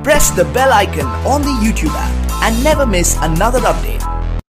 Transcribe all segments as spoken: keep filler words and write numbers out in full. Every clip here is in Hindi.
Press the bell icon on the YouTube app and never miss another update.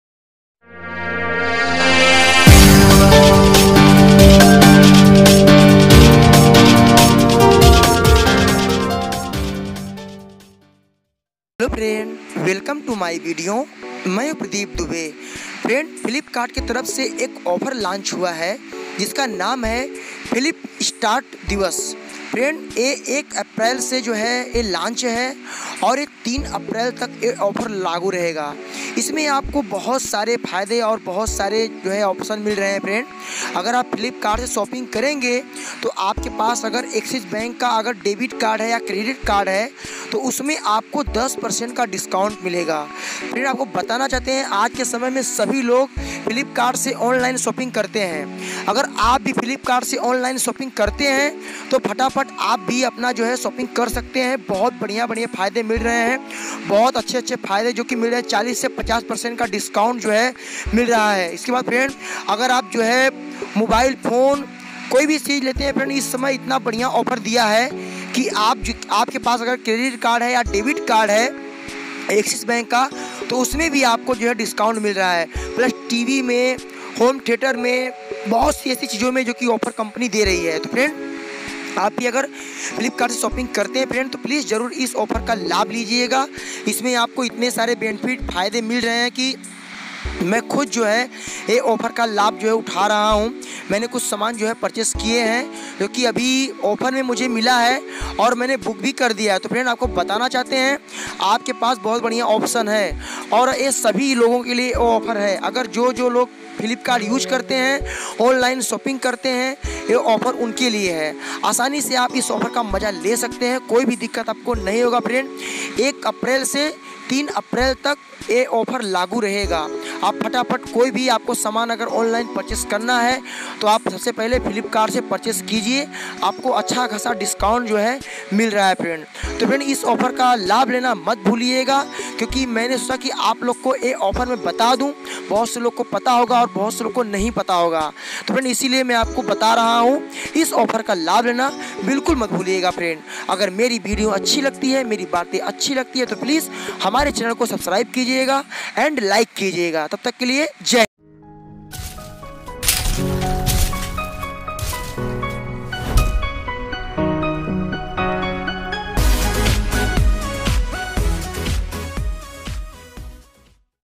Hello friend, welcome to my video. मैं प्रदीप दुबे। फ्रेंड, फ्लिपकार्ट की तरफ से एक ऑफ़र लॉन्च हुआ है जिसका नाम है फ्लिप स्टार्ट दिवस। फ्रेंड, ये एक अप्रैल से जो है ये लॉन्च है और ये तीन अप्रैल तक ये ऑफ़र लागू रहेगा। इसमें आपको बहुत सारे फ़ायदे और बहुत सारे जो है ऑप्शन मिल रहे हैं। फ्रेंड, अगर आप फ्लिपकार्ट से शॉपिंग करेंगे तो आपके पास अगर एक्सिस बैंक का अगर डेबिट कार्ड है या क्रेडिट कार्ड है तो उसमें आपको दस परसेंट का डिस्काउंट मिलेगा। फ्रेंड, आपको बताना चाहते हैं आज के समय में सभी लोग फ्लिपकार्ट से ऑनलाइन शॉपिंग करते हैं। अगर आप भी फ्लिपकार्ट से ऑनलाइन शॉपिंग करते हैं तो फटाफट आप भी अपना जो है शॉपिंग कर सकते हैं। बहुत बढ़िया बढ़िया फ़ायदे मिल रहे हैं, बहुत अच्छे अच्छे फ़ायदे जो कि मिल रहे हैं। चालीस से पचास परसेंट का डिस्काउंट जो है मिल रहा है। इसके बाद फ्रेंड, अगर आप जो है मोबाइल फ़ोन कोई भी चीज़ लेते हैं फ्रेंड, इस समय इतना बढ़िया ऑफ़र दिया है कि आप आपके पास अगर क्रेडिट कार्ड है या डेबिट कार्ड है एक्सिस बैंक का तो उसमें भी आपको जो है डिस्काउंट मिल रहा है। प्लस टीवी में, होम थिएटर में, बहुत सी ऐसी चीज़ों में जो कि ऑफ़र कंपनी दे रही है। तो फ्रेंड, आप भी अगर फ्लिपकार्ट से शॉपिंग करते हैं फ्रेंड तो प्लीज़ ज़रूर इस ऑफ़र का लाभ लीजिएगा। इसमें आपको इतने सारे बेनिफिट फ़ायदे मिल रहे हैं कि मैं खुद जो है ये ऑफ़र का लाभ जो है उठा रहा हूँ। मैंने कुछ सामान जो है परचेस किए हैं जो कि अभी ऑफ़र में मुझे मिला है और मैंने बुक भी कर दिया है। तो फ्रेंड, आपको बताना चाहते हैं आपके पास बहुत बढ़िया ऑप्शन है और ये सभी लोगों के लिए ऑफ़र है। अगर जो जो लोग फ्लिपकार्ट यूज करते हैं, ऑनलाइन शॉपिंग करते हैं, ये ऑफ़र उनके लिए है। आसानी से आप इस ऑफ़र का मज़ा ले सकते हैं, कोई भी दिक्कत आपको नहीं होगा। फ्रेंड, एक अप्रैल से तीन अप्रैल तक ये ऑफ़र लागू रहेगा। आप फटाफट कोई भी आपको सामान अगर ऑनलाइन परचेस करना है तो आप सबसे पहले फ्लिपकार्ट से परचेस कीजिए, आपको अच्छा खासा डिस्काउंट जो है मिल रहा है। फ्रेंड, तो फ्रेंड इस ऑफ़र का लाभ लेना मत भूलिएगा क्योंकि मैंने सोचा कि आप लोग को ये ऑफ़र में बता दूं। बहुत से लोग को पता होगा और बहुत से लोग को नहीं पता होगा। तो फ्रेंड, इसीलिए मैं आपको बता रहा हूँ, इस ऑफ़र का लाभ लेना बिल्कुल मत भूलिएगा। फ्रेंड, अगर मेरी वीडियो अच्छी लगती है, मेरी बातें अच्छी लगती है तो प्लीज़ हमारे चैनल को सब्सक्राइब कीजिएगा एंड लाइक कीजिएगा। तब तक के लिए जय।